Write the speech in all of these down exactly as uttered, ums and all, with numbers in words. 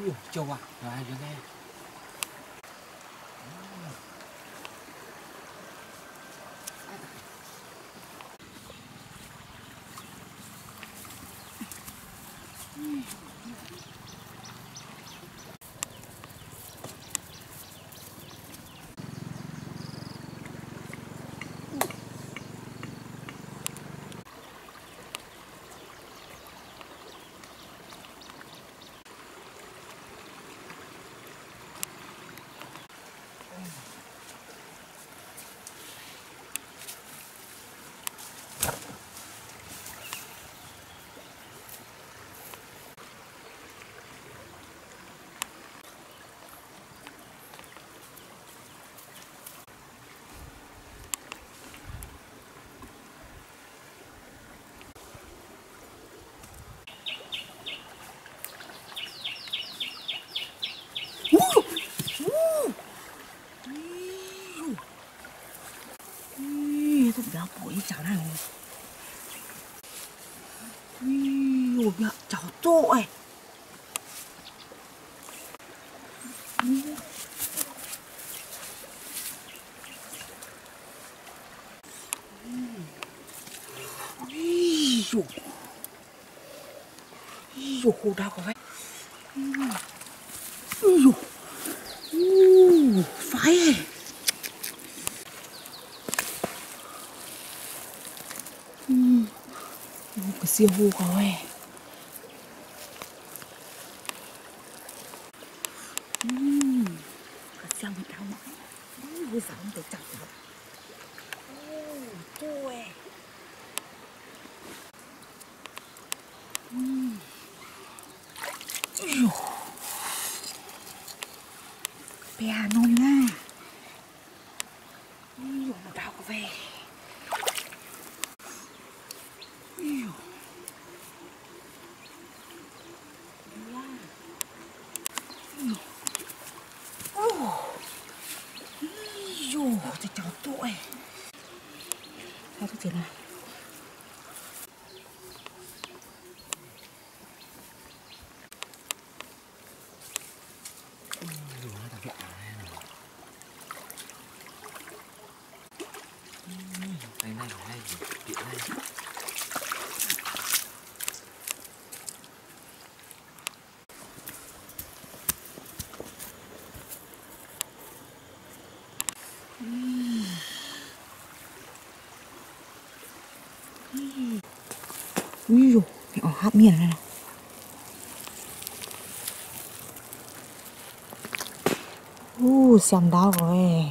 Ui, châu à, rồi ai nghe. Tôi béo bổi chảo này. Ui, béo chảo trội. Ui, dồi. Ui, dồi, khổ đau quá vậy. Ui, dồi. Ui, phải. Cái siêu hô rồi. Ừm, cái siêu mình đau mỏi. Ui, sao không thể chặt được. Ôi, trời. Ừm. Bè nôn nha. Ui, nó đau quá về. Tôi cháu tội. Sao tôi thế này? Này này này, điện này. Ui dồi, ở hạt miền này này. Ui, xem đau rồi.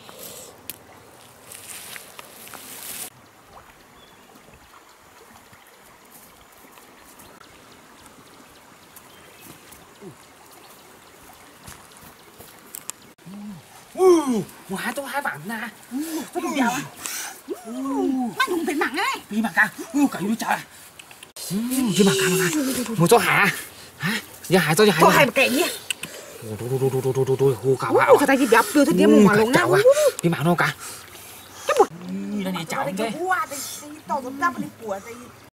Ui, một hai tôi hai bản nè. Tôi không đau. Mày không thấy mặn ấy. Đi mà càng, ui cả yêu trời. Đi mà càng mà. Một cho hả? Hả? Giờ hại tôi giờ hại. Tôi hại một kẻ nhỉ. Ôi tôi tôi tôi tôi tôi tôi hô cả vào. Ui, cái tay gì béo đưa thế kia một mà lồng nào. Đi mà nó cả. Cái một. Đây này cháu thế. Ui, đây tao giống ra bên của đây.